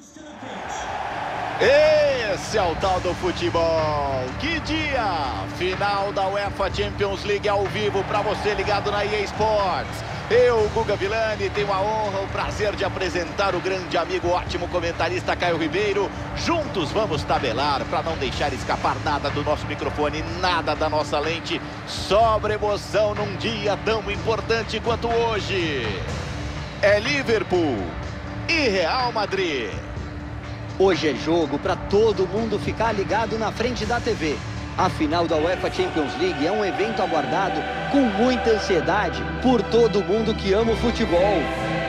Esse é o tal do futebol. Que dia! Final da UEFA Champions League ao vivo para você ligado na EA Sports. Eu, Guga Villani, tenho a honra, o prazer de apresentar o grande amigo, ótimo comentarista Caio Ribeiro. Juntos vamos tabelar para não deixar escapar nada do nosso microfone, nada da nossa lente. Sobra emoção num dia tão importante quanto hoje. É Liverpool e Real Madrid. Hoje é jogo para todo mundo ficar ligado na frente da TV. A final da UEFA Champions League é um evento aguardado com muita ansiedade por todo mundo que ama o futebol.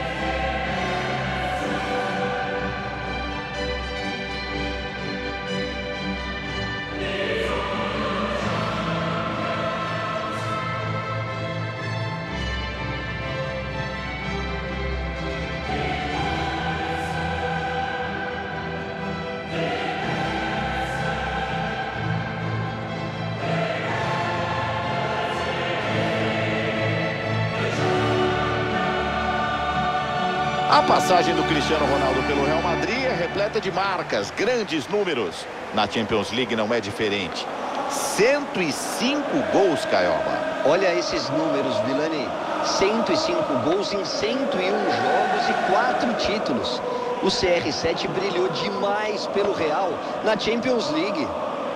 A passagem do Cristiano Ronaldo pelo Real Madrid é repleta de marcas, grandes números. Na Champions League não é diferente. 105 gols, Caioba. Olha esses números, Villani. 105 gols em 101 jogos e 4 títulos. O CR7 brilhou demais pelo Real na Champions League.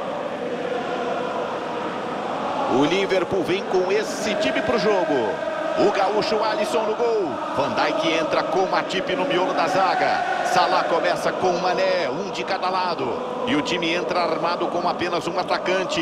O Liverpool vem com esse time pro jogo. O gaúcho Alisson no gol. Van Dijk entra com Matip no miolo da zaga. Salah começa com Mané, um de cada lado. E o time entra armado com apenas um atacante.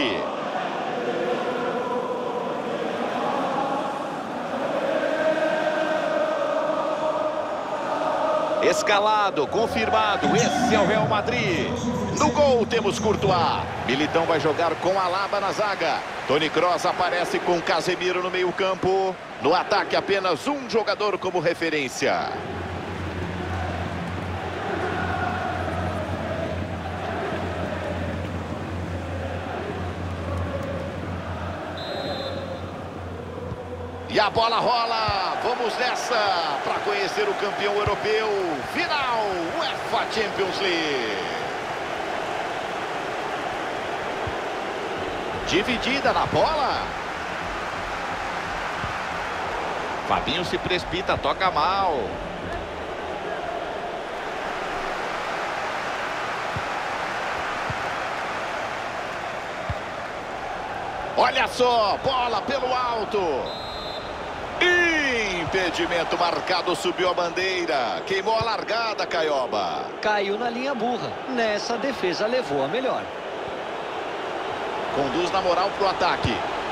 Escalado, confirmado. Esse é o Real Madrid. No gol temos Courtois. Militão vai jogar com Alaba na zaga. Toni Kroos aparece com Casemiro no meio campo. No ataque apenas um jogador como referência. E a bola rola. Vamos nessa para conhecer o campeão europeu. Final UEFA Champions League. Dividida na bola. Fabinho se precipita, toca mal. Olha só, bola pelo alto. Impedimento marcado, subiu a bandeira. Queimou a largada, Caioba. Caiu na linha burra. Nessa defesa levou a melhor. Conduz na moral pro ataque.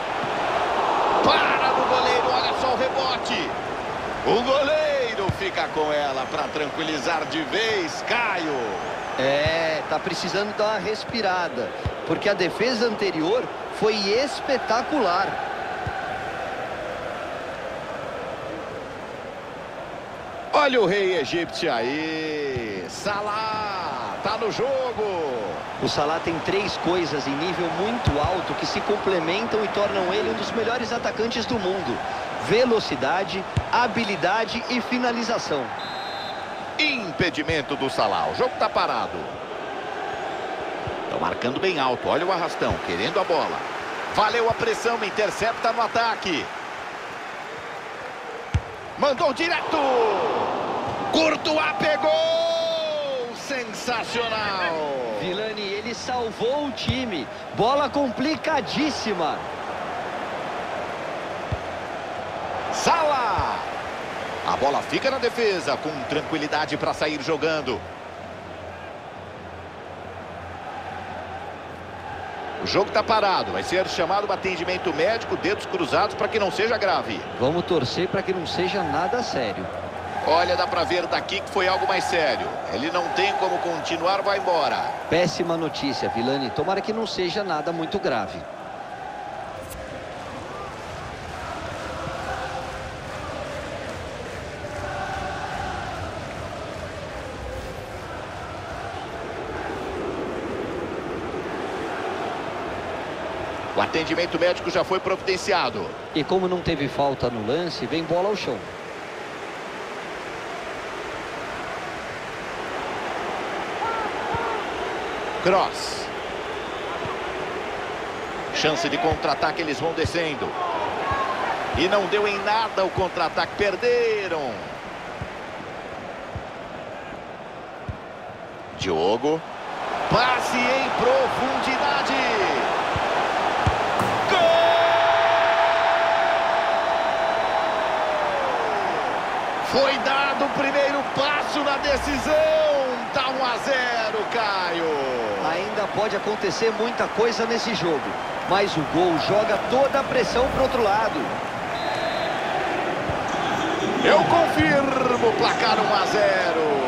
Para no goleiro, olha só o rebote. O goleiro fica com ela para tranquilizar de vez, Caio. Tá precisando dar uma respirada, porque a defesa anterior foi espetacular. Olha o rei egípcio aí. Salah tá no jogo. O Salah tem 3 coisas em nível muito alto que se complementam e tornam ele um dos melhores atacantes do mundo: velocidade, habilidade e finalização. Impedimento do Salah. O jogo tá parado. Estão marcando bem alto. Olha o arrastão, querendo a bola. Valeu a pressão, intercepta no ataque. Mandou direto. Courtois pegou. Sensacional. Villani, ele salvou o time. Bola complicadíssima. Salah. A bola fica na defesa, com tranquilidade para sair jogando. O jogo está parado, vai ser chamado para atendimento médico, dedos cruzados para que não seja grave. Vamos torcer para que não seja nada sério. Olha, dá para ver daqui que foi algo mais sério. Ele não tem como continuar, vai embora. Péssima notícia, Villani. Tomara que não seja nada muito grave. O atendimento médico já foi providenciado. E como não teve falta no lance, vem bola ao chão. Cross. Chance de contra-ataque, eles vão descendo. E não deu em nada o contra-ataque, perderam. Diogo. Passe em profundidade. Gol! Foi dado o primeiro passo na decisão. Tá 1 a 0, Caio. Ainda pode acontecer muita coisa nesse jogo, mas o gol joga toda a pressão para o outro lado. Eu confirmo o placar 1 a 0.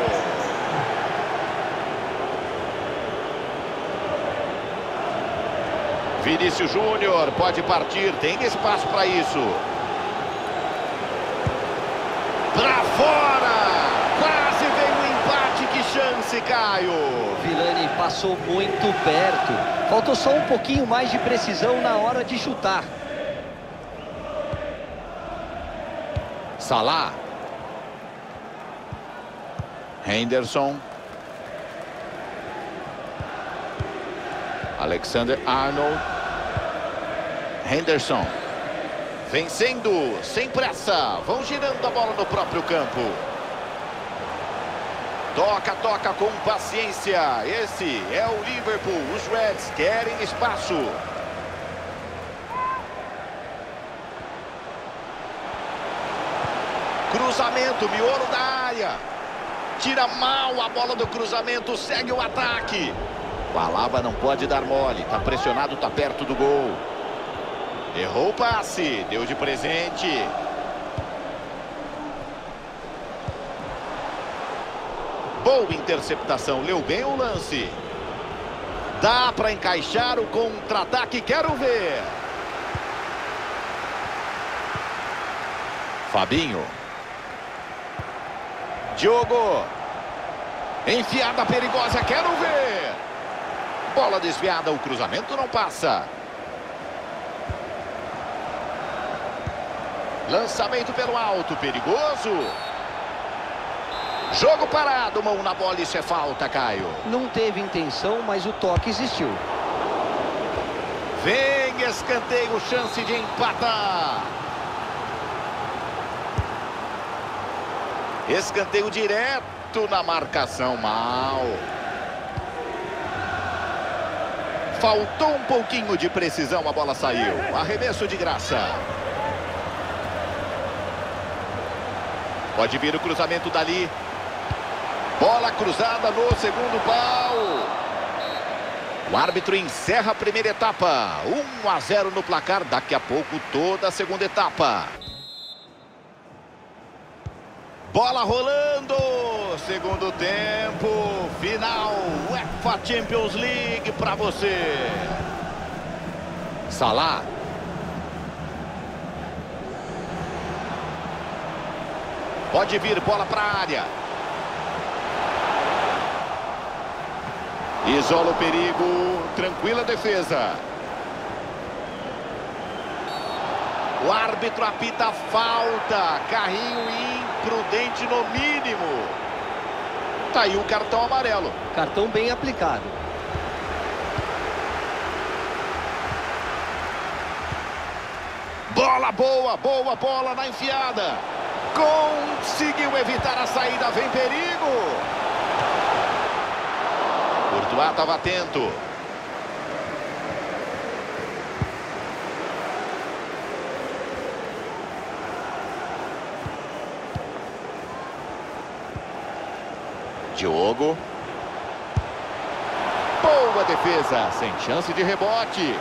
Vinícius Júnior pode partir, tem espaço para isso. Pra fora! Quase veio o empate, que chance, Caio! Vilani passou muito perto. Faltou só um pouquinho mais de precisão na hora de chutar. Salah. Henderson. Alexander-Arnold. Henderson. Vencendo, sem pressa. Vão girando a bola no próprio campo. Toca com paciência. Esse é o Liverpool. Os Reds querem espaço. Cruzamento, miolo da área. Tira mal a bola do cruzamento, segue o ataque. O Alaba não pode dar mole. Tá pressionado, tá perto do gol. Errou o passe, deu de presente. Boa interceptação, leu bem o lance. Dá para encaixar o contra-ataque, quero ver. Fabinho. Diogo. Enfiada perigosa, quero ver. Bola desviada, o cruzamento não passa. Lançamento pelo alto, perigoso. Jogo parado, mão na bola, isso é falta, Caio. Não teve intenção, mas o toque existiu. Vem escanteio, chance de empatar. Escanteio direto na marcação, mal. Faltou um pouquinho de precisão, a bola saiu. Arremesso de graça. Pode vir o cruzamento dali. Bola cruzada no segundo pau. O árbitro encerra a primeira etapa. 1 a 0 no placar. Daqui a pouco toda a segunda etapa. Bola rolando. Segundo tempo. Final. UEFA Champions League para você. Salah. Pode vir, bola para a área. Isola o perigo, tranquila defesa. O árbitro apita falta, carrinho imprudente no mínimo. Tá aí o cartão amarelo. Cartão bem aplicado. Bola boa, boa bola na enfiada. Conseguiu evitar a saída, vem perigo. Courtois estava atento. Diogo. Boa defesa, sem chance de rebote.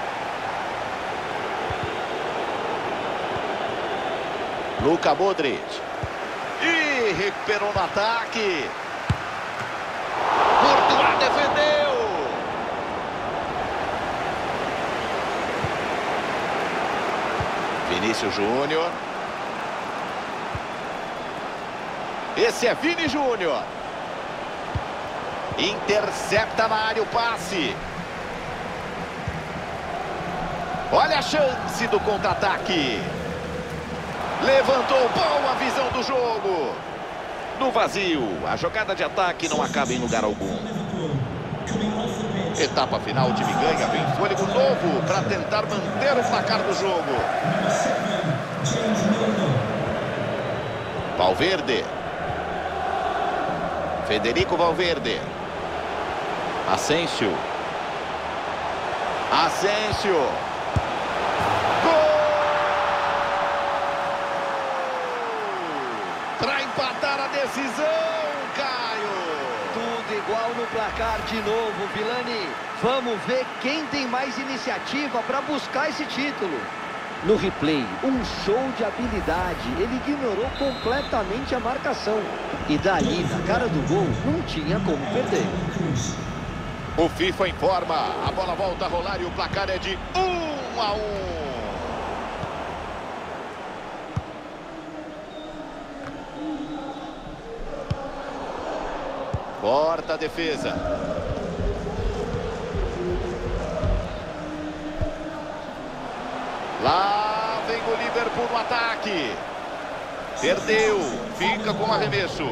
Luka Modric. E recuperou no ataque. Courtois defendeu. Vinícius Júnior. Esse é Vini Júnior. Intercepta na área o passe. Olha a chance do contra-ataque. Levantou, boa visão do jogo. No vazio, a jogada de ataque não acaba em lugar algum. Etapa final, o time ganha, vem fôlego novo para tentar manter o placar do jogo. Valverde. Federico Valverde. Asensio. Asensio. Gol! Para empatar a decisão, Caio. Tudo igual no placar de novo, Vilani. Vamos ver quem tem mais iniciativa para buscar esse título. No replay, um show de habilidade. Ele ignorou completamente a marcação. E dali, na cara do gol, não tinha como perder. O FIFA informa. A bola volta a rolar e o placar é de 1-1. Corta a defesa. Lá vem o Liverpool no ataque. Perdeu. Fica com o arremesso.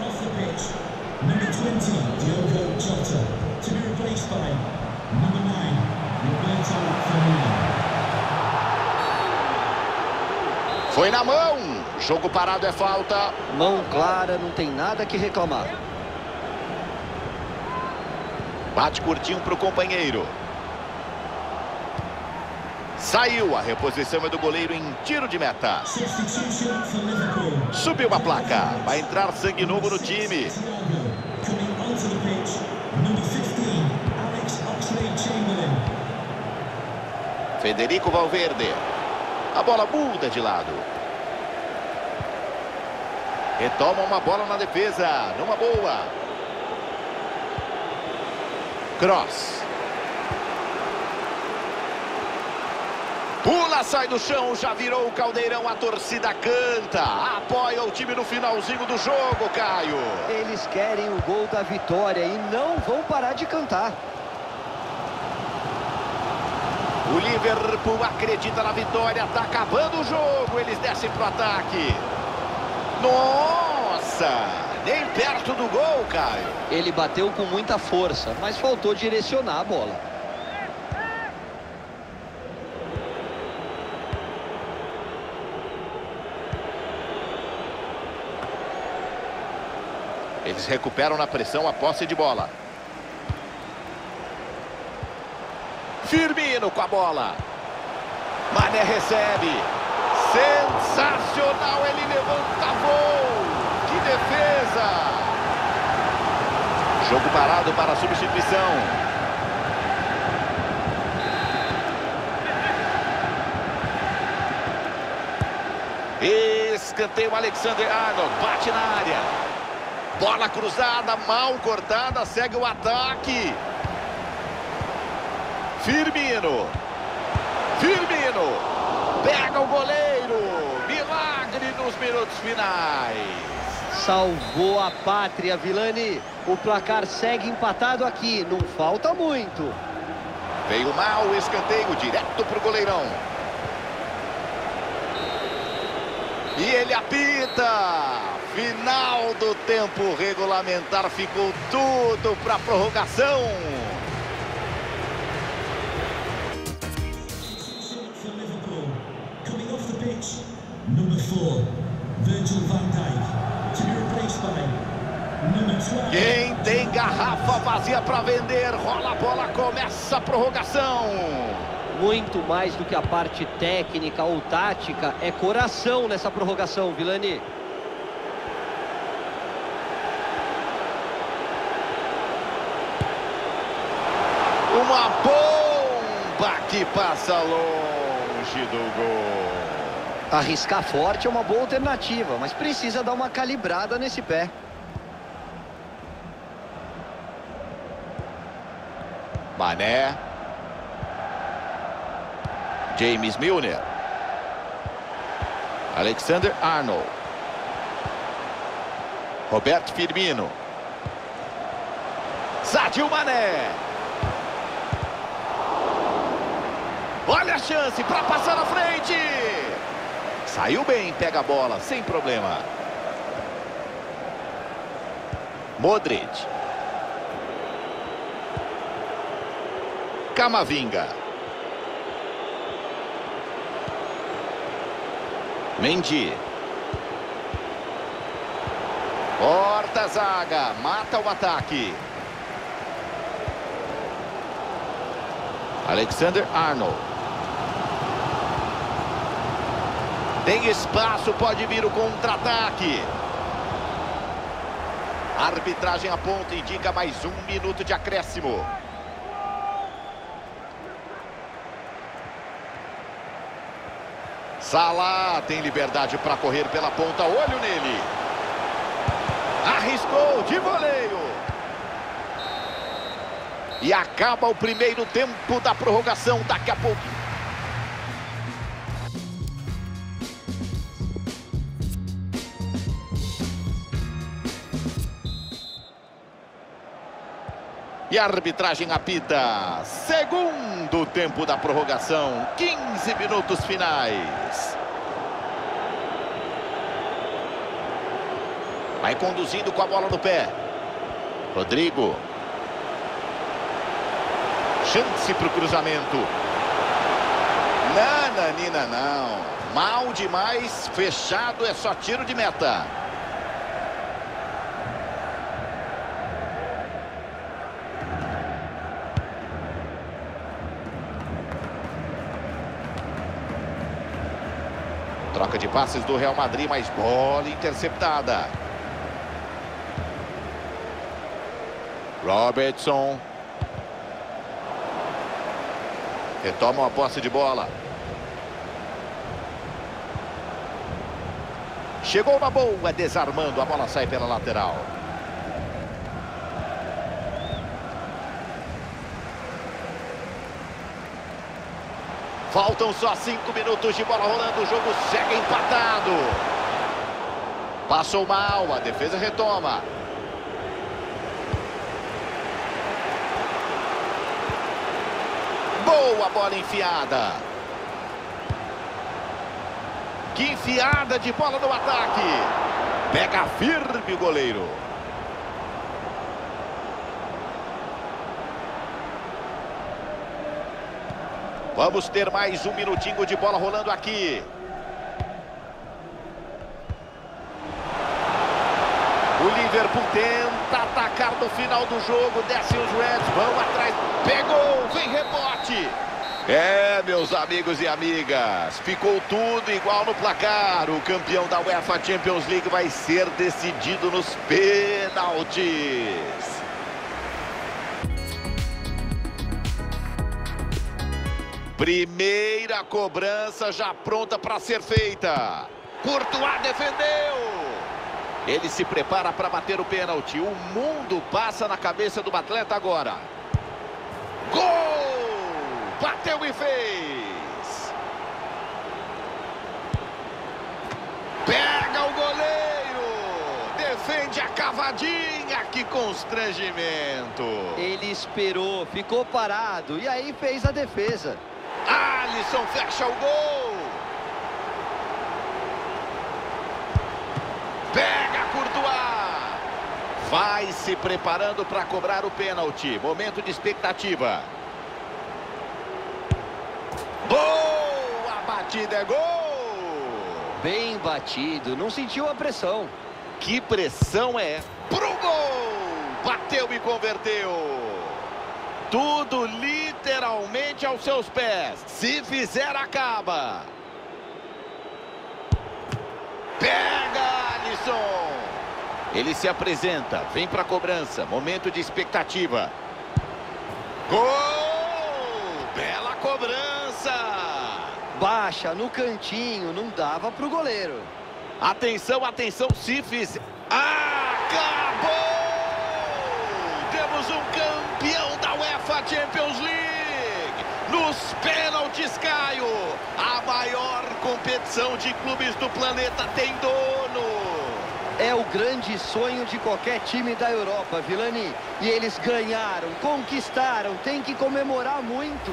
Foi na mão. Jogo parado é falta. Mão clara, não tem nada que reclamar. Bate curtinho para o companheiro. Saiu, a reposição é do goleiro em tiro de meta. Subiu a placa, vai entrar sangue novo no time. Federico Valverde. A bola muda de lado. Retoma uma bola na defesa, numa boa. Cross. Pula, sai do chão, já virou o caldeirão, a torcida canta, apoia o time no finalzinho do jogo, Caio. Eles querem o gol da vitória e não vão parar de cantar. O Liverpool acredita na vitória, tá acabando o jogo, eles descem pro ataque. Nossa, nem perto do gol, Caio. Ele bateu com muita força, mas faltou direcionar a bola. Eles recuperam na pressão a posse de bola. Firmino com a bola. Mané recebe. Sensacional, ele levanta voo. Que defesa. Jogo parado para a substituição. Escanteio, Alexander-Arnold. Bate na área. Bola cruzada, mal cortada, segue o ataque. Firmino. Firmino. Pega o goleiro. Milagre nos minutos finais. Salvou a pátria, Vilani. O placar segue empatado aqui, não falta muito. Veio mal o escanteio, direto pro goleirão. E ele apita. Final do tempo regulamentar, ficou tudo para prorrogação. Quem tem garrafa vazia para vender, rola a bola, começa a prorrogação. Muito mais do que a parte técnica ou tática, é coração nessa prorrogação, Vilani. Uma bomba que passa longe do gol. Arriscar forte é uma boa alternativa, mas precisa dar uma calibrada nesse pé. Mané. James Milner. Alexander-Arnold. Roberto Firmino. Sadio Mané. Olha a chance para passar na frente. Saiu bem, pega a bola, sem problema. Modric. Camavinga. Mendy. Corta a zaga, mata o ataque. Alexander-Arnold. Tem espaço, pode vir o contra-ataque. A arbitragem aponta e indica mais 1 minuto de acréscimo. Salah tem liberdade para correr pela ponta, olho nele. Arriscou de voleio. E acaba o primeiro tempo da prorrogação daqui a pouco. E a arbitragem apita. Segundo tempo da prorrogação. 15 minutos finais. Vai conduzindo com a bola no pé. Rodrigo. Chance para o cruzamento. Nananina não. Mal demais. Fechado, é só tiro de meta. Troca de passes do Real Madrid, mas bola interceptada. Robertson. Retomam a posse de bola. Chegou uma boa, desarmando. A bola sai pela lateral. Faltam só 5 minutos de bola rolando. O jogo segue empatado. Passou mal, a defesa retoma. Boa bola enfiada. Que enfiada de bola no ataque. Pega firme o goleiro. Vamos ter mais 1 minutinho de bola rolando aqui. O Liverpool tenta atacar no final do jogo. Descem os Reds, vão atrás. Pegou, vem rebote. É, meus amigos e amigas, ficou tudo igual no placar. O campeão da UEFA Champions League vai ser decidido nos pênaltis. Primeira cobrança já pronta para ser feita. Courtois defendeu. Ele se prepara para bater o pênalti. O mundo passa na cabeça do atleta agora. Gol! Bateu e fez. Pega o goleiro. Defende a cavadinha. Que constrangimento. Ele esperou, ficou parado e aí fez a defesa. Alisson fecha o gol. Pega Courtois. Vai se preparando para cobrar o pênalti. Momento de expectativa. Boa batida, é gol. Bem batido, não sentiu a pressão. Que pressão é? Pro gol. Bateu e converteu. Tudo literalmente aos seus pés. Se fizer, acaba. Pega Alisson. Ele se apresenta, vem para a cobrança. Momento de expectativa. Gol! Bela cobrança. Baixa no cantinho, não dava para o goleiro. Atenção, atenção, se fizer. Acabou! Temos um campeão da UEFA Champions League. Nos pênaltis, Caio. A maior competição de clubes do planeta tem dono. É o grande sonho de qualquer time da Europa, Vilani. E eles ganharam, conquistaram, tem que comemorar muito.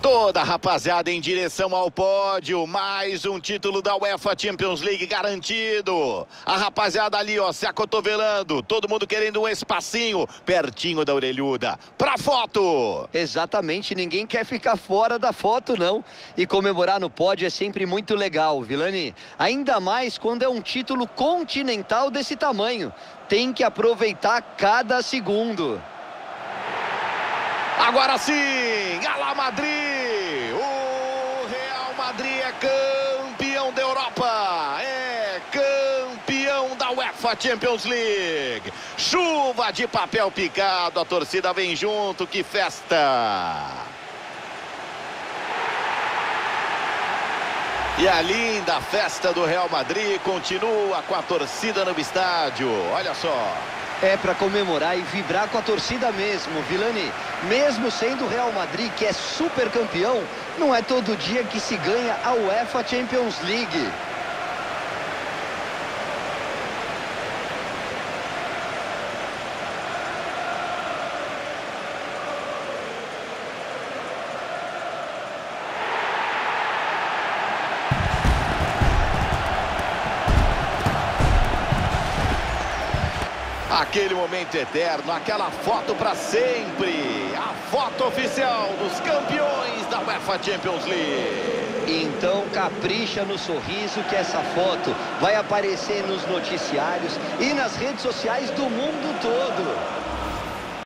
Toda a rapaziada em direção ao pódio, mais um título da UEFA Champions League garantido. A rapaziada ali, ó, se acotovelando, todo mundo querendo um espacinho pertinho da orelhuda. Pra foto! Exatamente, ninguém quer ficar fora da foto, não. E comemorar no pódio é sempre muito legal, Vilani. Ainda mais quando é um título continental desse tamanho. Tem que aproveitar cada segundo. Agora sim, Alá Madrid! O Real Madrid é campeão da Europa! É campeão da UEFA Champions League! Chuva de papel picado, a torcida vem junto, que festa! E a linda festa do Real Madrid continua com a torcida no estádio, olha só! É para comemorar e vibrar com a torcida mesmo, Vilani. Mesmo sendo o Real Madrid, que é super campeão, não é todo dia que se ganha a UEFA Champions League. Aquele momento eterno, aquela foto para sempre. A foto oficial dos campeões da UEFA Champions League. Então capricha no sorriso que essa foto vai aparecer nos noticiários e nas redes sociais do mundo todo.